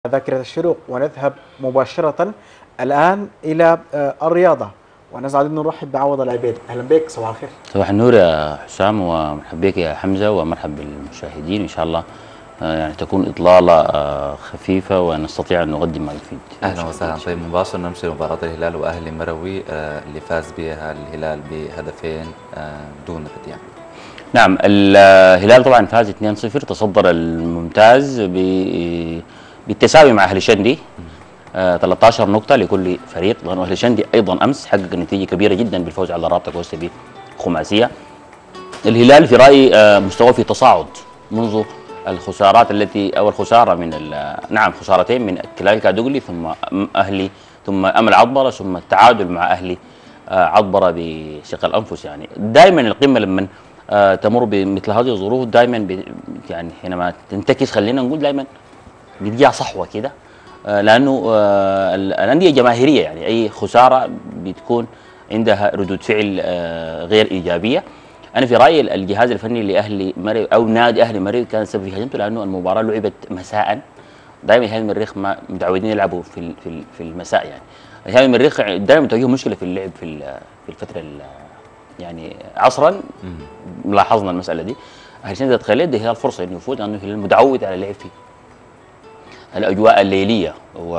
ذاكرة الشروق ونذهب مباشرة الآن إلى الرياضة، ونسعد أن نرحب بعوض العبيد. أهلا بك، صباح الخير. صباح النور يا حسام، ومرحبا بك يا حمزة، ومرحبا بالمشاهدين. إن شاء الله يعني تكون إطلالة خفيفة ونستطيع أن نقدم ما يفيد. أهلا وسهلا. طيب مباشرة نمشي لمباراة الهلال وأهلي مروي اللي فاز بها الهلال بهدفين دون رد يعني. نعم، الهلال طبعا فاز 2-0، تصدر الممتاز بالتساوي مع أهلي شندي 13 نقطة لكل فريق، لأن أهلي شندي أيضا أمس حقق نتيجة كبيرة جدا بالفوز على رابطة كوستي بخماسية. الهلال في رأيي مستواه في تصاعد منذ الخسارات أو الخسارة نعم خسارتين من كلال كادوغلي، ثم أهلي، ثم أمل عطبرة، ثم التعادل مع أهلي عطبرة بشق الأنفس. يعني دائما القمة لما تمر بمثل هذه الظروف دائما يعني حينما تنتكس، خلينا نقول دائما بتجيها صحوة كده، لأنه الأندية جماهيرية، يعني أي خسارة بتكون عندها ردود فعل غير إيجابية. أنا في رأيي الجهاز الفني لأهلي مريض أو نادي أهلي مريض كان سبب في هزيمته، لأنه المباراة لعبت مساء. دائما هذا المريخ ما متعودين يلعبوا في المساء، يعني هذا المريخ دائما تواجهه مشكلة في اللعب في الفترة يعني عصرا. لاحظنا المسألة دي. أهلي سنة تخليت ده الفرصة إنه يفوز، لأنه الهلال متعود على اللعب في الأجواء الليلية.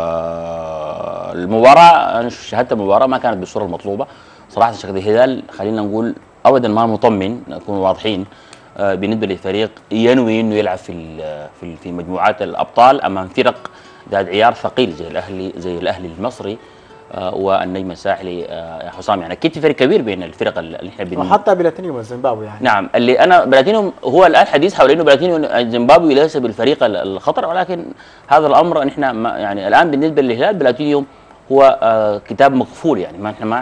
والمباراة أنا شاهدت المباراة ما كانت بالصورة المطلوبة صراحة. شكل الهلال خلينا نقول أبدا ما مطمن، نكون واضحين بالنسبة لفريق ينوي إنه يلعب في مجموعات الأبطال أمام فرق ذات عيار ثقيل زي الأهلي المصري والنجم الساحلي يا حسام. يعني اكيد في فرق كبير بين الفرق اللي احنا وحتى بلاتينيوم الزيمبابوي يعني. نعم، اللي انا بلاتينيوم هو الان حديث حول انه بلاتينيوم الزيمبابوي ليس بالفريق الخطر، ولكن هذا الامر نحن يعني الان بالنسبه للهلال بلاتينيوم هو كتاب مقفول. يعني ما احنا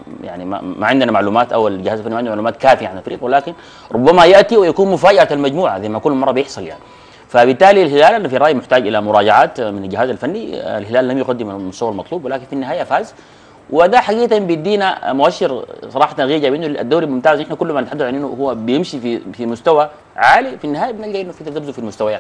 ما عندنا معلومات، او الجهاز الفني ما عنده معلومات كافيه عن الفريق، ولكن ربما ياتي ويكون مفاجاه المجموعه زي ما كل مره بيحصل يعني. فبالتالي الهلال انا في رايي محتاج الى مراجعات من الجهاز الفني. الهلال لم يقدم المستوى المطلوب، ولكن في النهايه فاز، وده حقيقه بيدينا مؤشر صراحه غير ايجابي انه الدوري الممتاز احنا كل ما نتحدث عن انه هو بيمشي في مستوى عالي، في النهايه بنلقى انه في تذبذب في المستويات،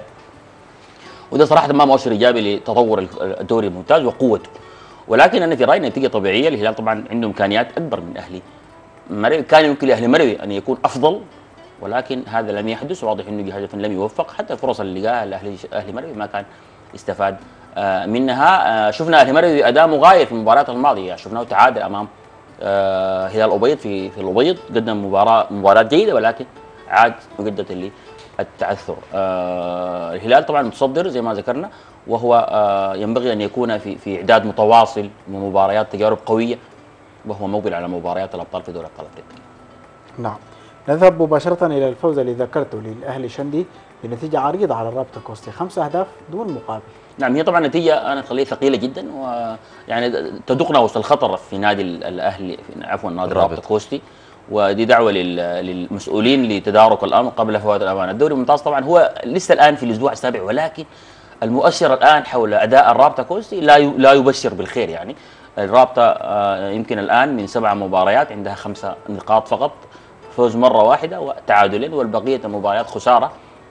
وده صراحه ما مؤشر ايجابي لتطور الدوري الممتاز وقوته. ولكن انا في رايي نتيجه طبيعيه. الهلال طبعا عنده امكانيات اكبر من اهلي مروي، كان يمكن لاهلي مروي ان يكون افضل، ولكن هذا لم يحدث. واضح انه الجهاز الفني لم يوفق، حتى الفرص اللي لقاها اهلي مروي ما كان استفاد منها. شفنا اهلي مروي اداء مغاير في المباريات الماضيه، شفناه تعادل امام هلال الابيض في الابيض، قدم مباراه جيده، ولكن عاد مجدة للتعثر. الهلال طبعا متصدر زي ما ذكرنا، وهو ينبغي ان يكون في اعداد متواصل ومباريات تجارب قويه، وهو مقبل على مباريات الابطال في دوري ابطال افريقيا. نعم، نذهب مباشرة إلى الفوز اللي ذكرته للأهلي شندي بنتيجة عريضة على الرابطة كوستي، 5 أهداف دون مقابل. نعم، هي طبعا نتيجة أنا تخليها ثقيلة جدا، ويعني تدقنا وسط الخطر في نادي الأهلي، عفوا نادي الرابطة كوستي. ودي دعوة للمسؤولين لتدارك الأمر قبل فوات الأوان. الدوري الممتاز طبعا هو لسه الآن في الأسبوع السابع، ولكن المؤشر الآن حول أداء الرابطة كوستي لا يبشر بالخير. يعني الرابطة يمكن الآن من 7 مباريات عندها 5 نقاط فقط، فوز مرة واحدة وتعادلين، والبقية المباريات خسارة،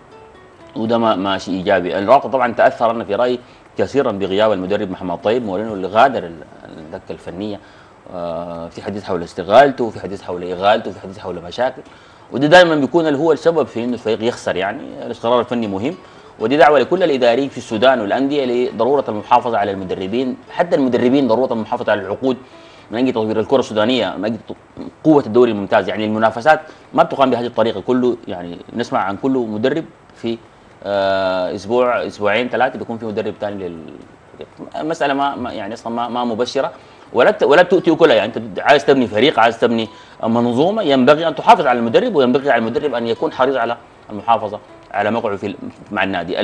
وده ما شيء ايجابي. الرابطه طبعا تاثر انا في رايي كثيرا بغياب المدرب محمد طيب مورينو اللي غادر الدكه الفنيه. في حديث حول استقالته، في حديث حول اغالته، في حديث حول مشاكل، وده دائما بيكون هو السبب في انه الفريق يخسر. يعني الاستقرار الفني مهم، ودي دعوه لكل الاداريين في السودان والانديه لضروره المحافظه على المدربين، حتى المدربين ضروره المحافظه على العقود من اجل تطوير الكره السودانيه، من اجل قوه الدوري الممتاز. يعني المنافسات ما بتقام بهذه الطريقه، كله يعني نسمع عن كل مدرب في اسبوع اسبوعين 3 بيكون في مدرب ثاني المساله ما يعني اصلا ما مبشره ولا تؤتي اكلها. يعني انت عايز تبني فريق، عايز تبني منظومه، ينبغي ان تحافظ على المدرب، وينبغي على المدرب ان يكون حريص على المحافظه على موقعه مع النادي.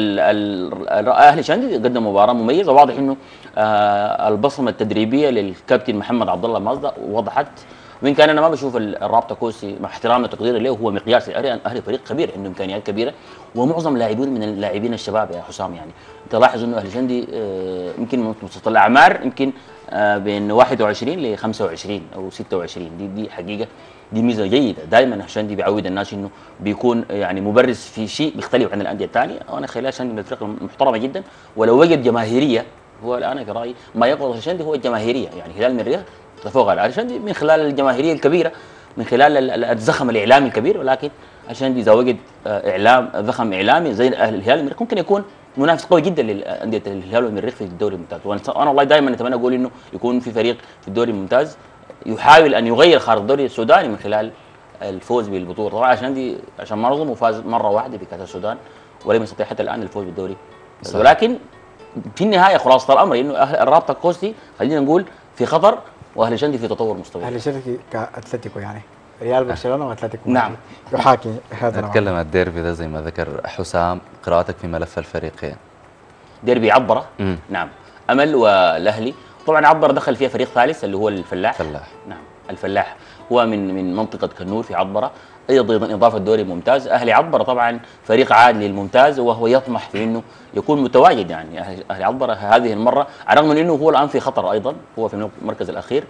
الاهلي شندي قدم مباراه مميزه، واضح انه البصمه التدريبيه للكابتن محمد عبد الله مازدا وضحت، وان كان انا ما بشوف الرابطه كوسي مع احترامنا وتقديري له هو مقياس الاهلي فريق كبير عنده امكانيات كبيره، ومعظم لاعبين من اللاعبين الشباب يا حسام. يعني انت لاحظ انه اهلي شندي يمكن متوسط الاعمار يمكن بين 21 ل 25 او 26. دي حقيقه، دي ميزه جيده. دائما شندي بيعود الناس انه بيكون يعني مبرز في شيء بيختلف عن الانديه الثانيه، وانا خلال شندي من الفرق المحترمه جدا. ولو وجد جماهيريه، هو الان في رايي ما يقوى شندي هو الجماهيريه. يعني هلال المريخ تفوق على شندي من خلال الجماهيريه الكبيره، من خلال الزخم الاعلامي الكبير، ولكن عشان اذا وجد اعلام ضخم اعلامي زي الهلال المريخ ممكن يكون منافس قوي جدا للانديه الهلال والمريخ في الدوري الممتاز. وانا والله دائما اتمنى اقول انه يكون في فريق في الدوري الممتاز يحاول ان يغير خارطه الدوري السوداني من خلال الفوز بالبطوله. طبعا عشان ما نظلم وفاز مره واحده في كاس السودان ولم يستطيع حتى الان الفوز بالدوري. ولكن في النهايه خلاصه الامر انه الرابطه الكوستي خلينا نقول في خطر، واهلي شندي في تطور مستمر. اهلي شندي كاتلتيكو يعني ريال برشلونه واتلتيكو نعم يحاكي هذا. نتكلم عن الديربي ده زي ما ذكر حسام، قراءتك في ملف الفريقين. ديربي عبره نعم، امل والاهلي. طبعا عبره دخل فيها فريق ثالث اللي هو الفلاح. نعم الفلاح هو من منطقه كنور في عبره، ايضا اضافه دوري ممتاز. اهلي عبره طبعا فريق عاد للممتاز وهو يطمح في انه يكون متواجد. يعني اهلي عبره هذه المره على الرغم من انه هو الان في خطر، ايضا هو في المركز الاخير.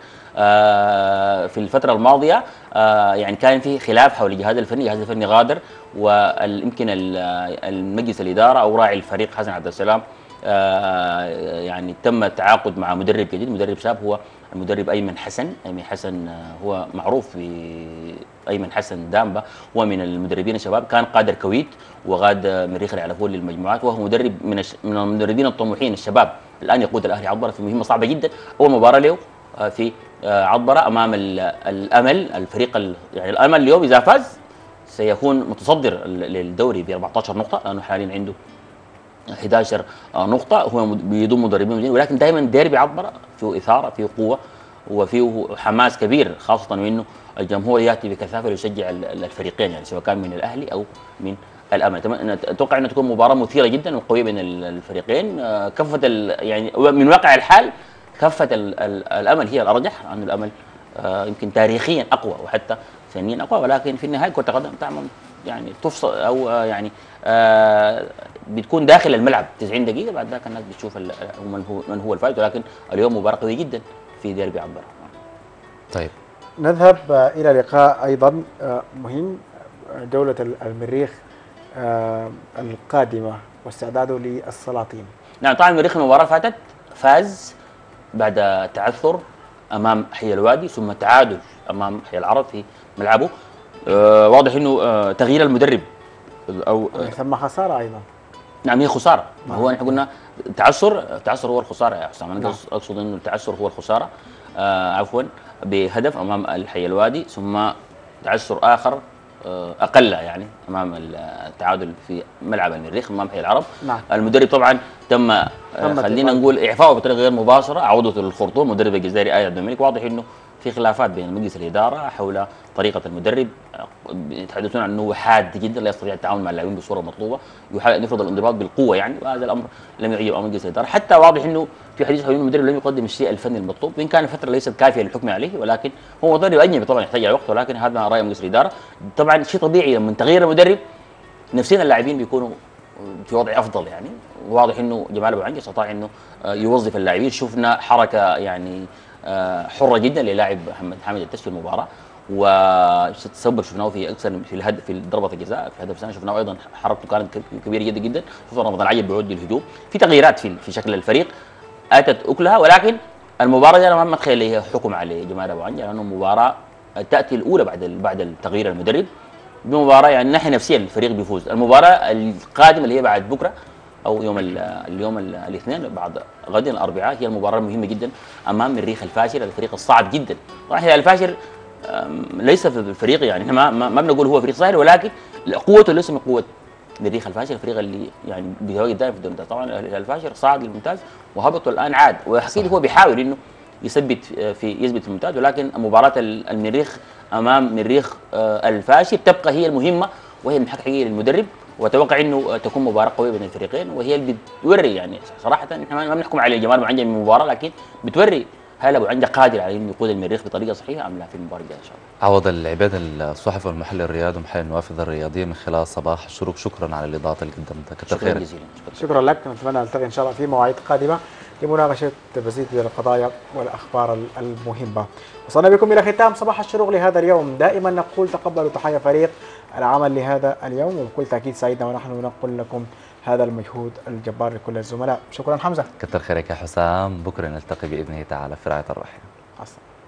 في الفتره الماضيه يعني كان في خلاف حول الجهاز الفني، الجهاز الفني غادر، ويمكن المجلس الاداره او راعي الفريق حسن عبد السلام يعني تم التعاقد مع مدرب جديد، مدرب شاب هو المدرب ايمن حسن. ايمن حسن هو معروف ايمن حسن دامبا، هو من المدربين الشباب، كان قاد الكويت وغاد مريخ العلفون للمجموعات، وهو مدرب من المدربين الطموحين الشباب. الان يقود الاهلي عبره في مهمه صعبه جدا. اول مباراه له في عبره امام الامل، الفريق يعني الامل اليوم اذا فاز سيكون متصدر للدوري ب 14 نقطه، لانه حاليا عنده 11 نقطة. هو بيضم مدربين جديدين، ولكن دائما ديربي عبره فيه إثارة، فيه قوة، وفيه حماس كبير، خاصة وإنه الجمهور يأتي بكثافة ليشجع الفريقين، يعني سواء كان من الأهلي أو من الأمل. أتوقع أنها تكون مباراة مثيرة جدا وقوية بين الفريقين. كفة يعني من واقع الحال كفة الأمل هي الأرجح، لأن الأمل يمكن تاريخيا أقوى وحتى فنيا أقوى، ولكن في النهاية كرة القدم تعمل يعني تفصل أو يعني بتكون داخل الملعب 90 دقيقة، بعد ذاك الناس بتشوف من هو الفائز. ولكن اليوم مباراة قوية جدا في ديربي عبره. طيب نذهب إلى لقاء أيضا مهم، جولة المريخ القادمة واستعداده للسلاطين. نعم طبعا المريخ المباراة فاتت فاز بعد تعثر أمام حي الوادي، ثم تعادل أمام حي العرب في ملعبه. واضح انه تغيير المدرب او ثم خساره ايضا. نعم هي خساره. ما هو نحن قلنا التعثر هو الخساره يا حسام. انا اقصد انه التعثر هو الخساره عفوا بهدف امام الحي الوادي، ثم تعثر اخر اقل يعني امام التعادل في ملعب المريخ امام حي العرب. نعم. المدرب طبعا تم خلينا نقول اعفائه بطريقه غير مباشره، عودته للخرطوم. المدرب الجزائري آية عبد الملك، واضح انه في خلافات بين مجلس الاداره حول طريقه المدرب. يتحدثون عن انه حاد جدا، لا يستطيع التعامل مع اللاعبين بالصوره المطلوبه، يحاول ان يفرض الانضباط بالقوه يعني، وهذا الامر لم يعجب مجلس الاداره. حتى واضح انه في حديث حول المدرب لم يقدم الشيء الفني المطلوب، وان كان الفتره ليست كافيه للحكم عليه، ولكن هو مدرب اجنبي طبعا يحتاج الى وقت، ولكن هذا راي مجلس الاداره. طبعا شيء طبيعي لما تغيير المدرب نفسيا اللاعبين بيكونوا في وضع افضل يعني. واضح انه جمال ابو عنجي استطاع انه يوظف اللاعبين. شفنا حركه يعني حره جدا للاعب محمد حامد التش في المباراه، وتسبب شفناه في اكثر في الهدف في ضربه الجزاء في هدف ثاني. شفناه ايضا حركته كانت كبيره جدا جدا، خصوصا رمضان عيب بيعود للهجوم. في تغييرات في شكل الفريق اتت اكلها، ولكن المباراه دي انا ما اتخيل هي حكم على جمال ابو عنجي، لانه مباراه تاتي الاولى بعد التغيير المدرب بمباراه يعني ناحيه نفسيه الفريق بيفوز. المباراه القادمه اللي هي بعد بكره او اليوم الاثنين بعد غد الاربعاء هي المباراه المهمه جدا امام المريخ الفاشل، الفريق الصعب جدا. طبعا الفاشل ليس في الفريق يعني احنا ما بنقول هو فريق سهل، ولكن قوته ليس من قوه المريخ الفاشل، الفريق اللي يعني بيتواجد دائما في الدوري الممتاز. طبعا الفاشل صعد للممتاز وهبط الان عاد، واكيد هو بيحاول انه يثبت في الممتاز، ولكن مباراه المريخ امام مريخ الفاشل تبقى هي المهمه وهي المحك حقيقي للمدرب. واتوقع انه تكون مباراه قويه بين الفريقين، وهي اللي بتوري يعني صراحه احنا ما بنحكم على جمال معين من المباراه، لكن بتوري هل ابو عنده قادر على انه يقود المريخ بطريقه صحيحه ام لا في المباراه الجايه ان شاء الله. عوض العباد الصحفي والمحلل الرياضي ومحلل النوافذ الرياضيه من خلال صباح الشروق، شكرا على الاضاءه اللي قدمتها، كثر شكرا خيرك. جزيلا. شكرا لك، نتمنى نلتقي ان شاء الله في مواعيد قادمه لمناقشه مزيد من القضايا والاخبار المهمه. وصلنا بكم الى ختام صباح الشروق لهذا اليوم. دائما نقول تقبلوا تحيه فريق العمل لهذا اليوم، وبكل تاكيد سعيدنا ونحن نقول لكم هذا المجهود الجبار لكل الزملاء. شكرا حمزه. كثر خيرك يا حسام، بكره نلتقي باذنه تعالى في رعايه الرحمه.